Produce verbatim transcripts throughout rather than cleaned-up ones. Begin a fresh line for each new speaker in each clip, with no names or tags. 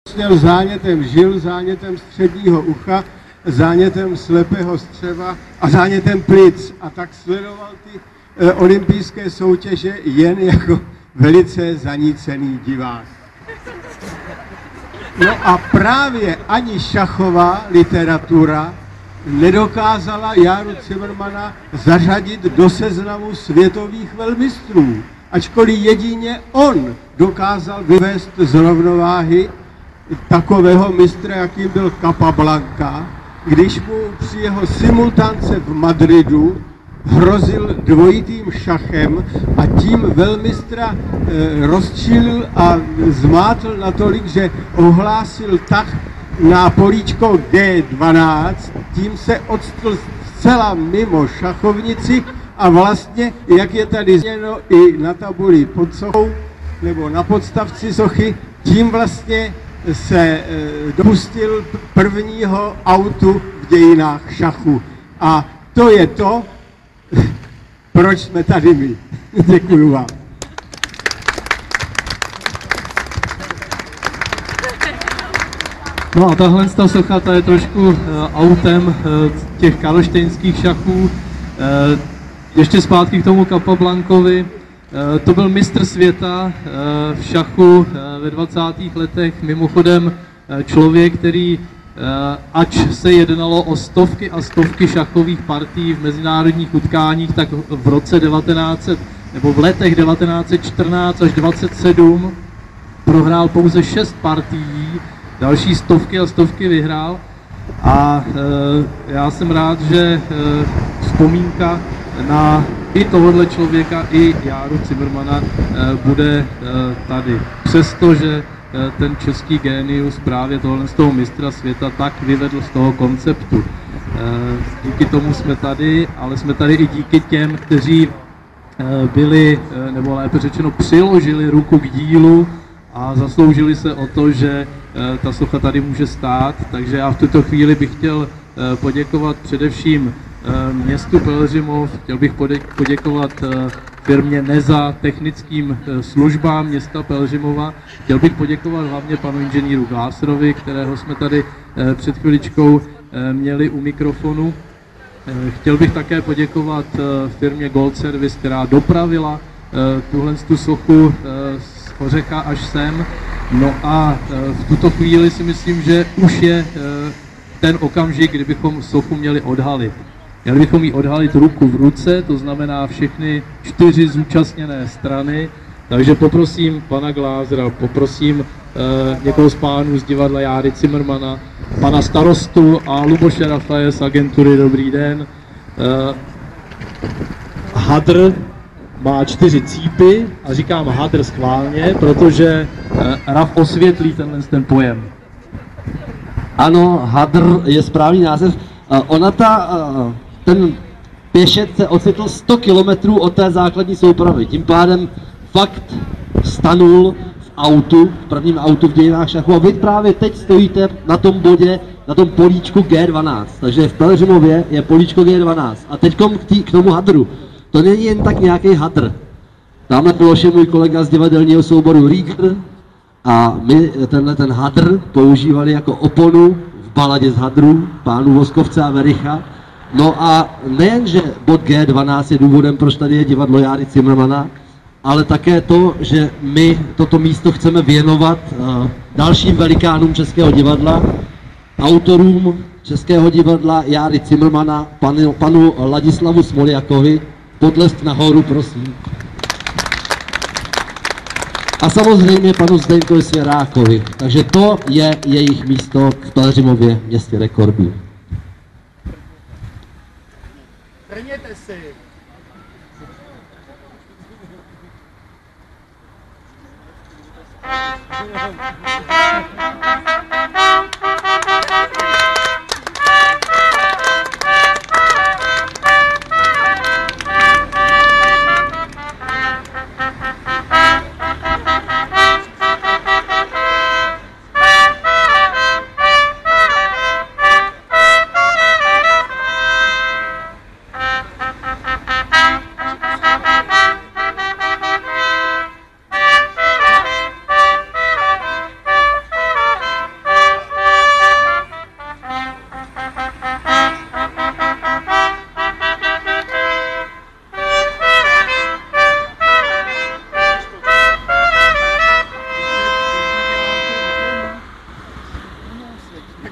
měl zánětem žil, zánětem středního ucha, zánětem slepého střeva a zánětem plic. A tak sledoval ty e, olympijské soutěže jen jako velice zanícený divák. No a právě ani šachová literatura nedokázala Járu Cimrmana zařadit do seznamu světových velmistrů, ačkoliv jedině on dokázal vyvést z rovnováhy takového mistra, jakým byl Capablanca, když mu při jeho simultánce v Madridu hrozil dvojitým šachem a tím velmistra e, rozčilil a zmátl natolik, že ohlásil tah na políčko G dvanáct, tím se odstl zcela mimo šachovnici a vlastně, jak je tady změno i na tabuli pod sochou, nebo na podstavci sochy, tím vlastně se e, dopustil prvního autu v dějinách šachu. A to je to, proč jsme tady my. Děkuju vám.
No a tahle ta socha, ta je trošku uh, autem uh, těch karlštejnských šachů. Uh, ještě zpátky k tomu Capablancovi. Uh, to byl mistr světa uh, v šachu uh, ve dvacátých letech. Mimochodem uh, člověk, který Uh, ač se jednalo o stovky a stovky šachových partií v mezinárodních utkáních, tak v roce devatenáct set, nebo v letech devatenáct set čtrnáct až dvacet sedm prohrál pouze šest partií, další stovky a stovky vyhrál. A uh, já jsem rád, že uh, vzpomínka na i tohohle člověka, i Járu Cimrmana uh, bude uh, tady. Přestože ten český génius právě tohle z toho mistra světa tak vyvedl z toho konceptu. Díky tomu jsme tady, ale jsme tady i díky těm, kteří byli, nebo lépe řečeno, přiložili ruku k dílu a zasloužili se o to, že ta socha tady může stát. Takže já v tuto chvíli bych chtěl poděkovat především městu Pelhřimov, chtěl bych poděkovat firmě Neza, technickým službám města Pelhřimova. Chtěl bych poděkovat hlavně panu inženýru Gláserovi, kterého jsme tady před chviličkou měli u mikrofonu. Chtěl bych také poděkovat firmě Gold Service, která dopravila tuhle tu sochu z Ořecha až sem. No a v tuto chvíli si myslím, že už je ten okamžik, kdybychom sochu měli odhalit. Měli bychom ji odhalit ruku v ruce, to znamená všechny čtyři zúčastněné strany. Takže poprosím pana Glázera, poprosím eh, někoho z pánů z divadla Járy Cimrmana, pana starostu a Luboše Rafaje z agentury Dobrý den. Eh, hadr má čtyři cípy a říkám hadr schválně, protože eh, Raf osvětlí tenhle ten pojem.
Ano, hadr je správný název. Uh, ona ta, uh, ten pěšec se ocitl sto kilometrů od té základní soupravy. Tím pádem fakt stanul v autu, v prvním autu v dějinách šachu a vy právě teď stojíte na tom bodě, na tom políčku G dvanáct. Takže v Pelhřimově je políčko G dvanáct. A teď k, k tomu hadru. To není jen tak nějaký hadr. Tamhle Miloš je můj kolega z divadelního souboru Rieger a my tenhle ten hadr používali jako oponu v baladě z hadru pánů Voskovce a Vericha. No a nejenže bod G dvanáct je důvodem, proč tady je divadlo Járy Cimrmana, ale také to, že my toto místo chceme věnovat uh, dalším velikánům českého divadla, autorům českého divadla Járy Cimrmana, panu, panu Ladislavu Smoljakovi. Podlesk nahoru, prosím. A samozřejmě panu Zdeňkovi Svěrákovi. Takže to je jejich místo v Pelhřimově, městě rekordů.
Trněte si.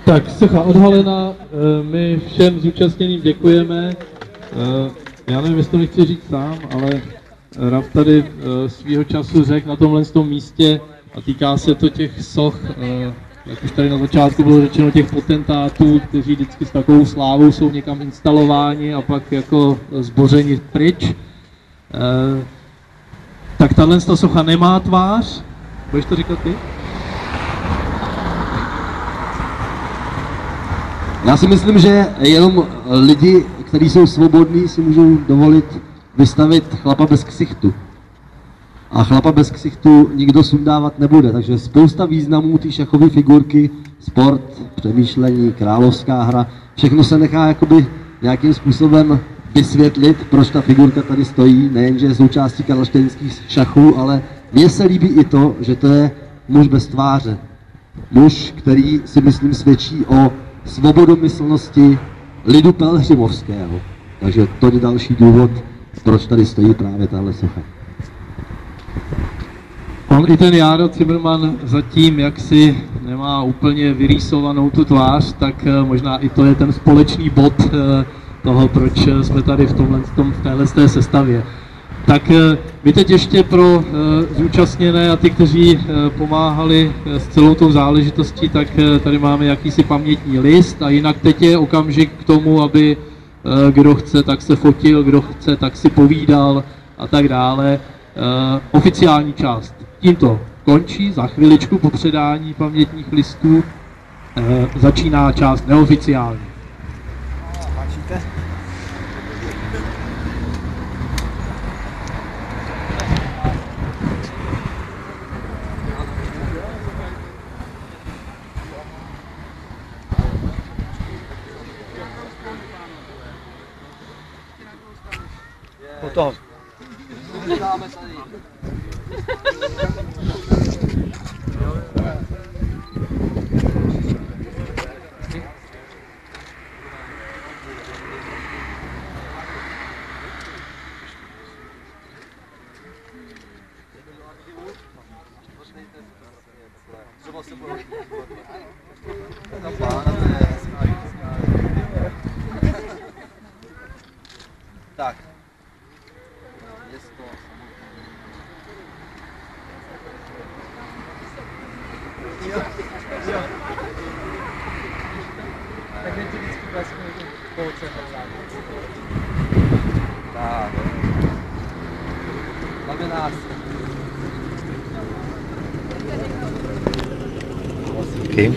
Tak, socha odhalena, my všem zúčastněným děkujeme. Já nevím, jestli to nechci říct sám, ale Raf tady svýho času řekl na tomhle tom místě, a týká se to těch soch, jak už tady na začátku bylo řečeno, těch potentátů, kteří vždycky s takovou slávou jsou někam instalováni a pak jako zbořeni pryč. Tak tahle socha nemá tvář. Budeš to říkat ty?
Já si myslím, že jenom lidi, kteří jsou svobodní, si můžou dovolit vystavit chlapa bez ksichtu. A chlapa bez ksichtu nikdo sundávat nebude, takže spousta významů té šachové figurky, sport, přemýšlení, královská hra, všechno se nechá jakoby nějakým způsobem vysvětlit, proč ta figurka tady stojí, nejenže je součástí karlštejnských šachů, ale mně se líbí i to, že to je muž bez tváře. Muž, který si myslím svědčí o svobodomyslnosti lidu pelhřimovského. Takže to je další důvod, proč tady stojí právě tahle socha.
On i ten Járo Zimmermann zatím, jak si nemá úplně vyrýsovanou tu tvář, tak možná i to je ten společný bod toho, proč jsme tady v, tomhle, v téhle sestavě. Tak my teď ještě pro zúčastněné a ty, kteří pomáhali s celou tou záležitostí, tak tady máme jakýsi pamětní list a jinak teď je okamžik k tomu, aby kdo chce, tak se fotil, kdo chce, tak si povídal a tak dále. Oficiální část tímto končí, za chviličku po předání pamětních listů začíná část neoficiální.
Potom.
Tak.
Tak je to vždycky vlastně pouce
Tak. Znamená se. Okay.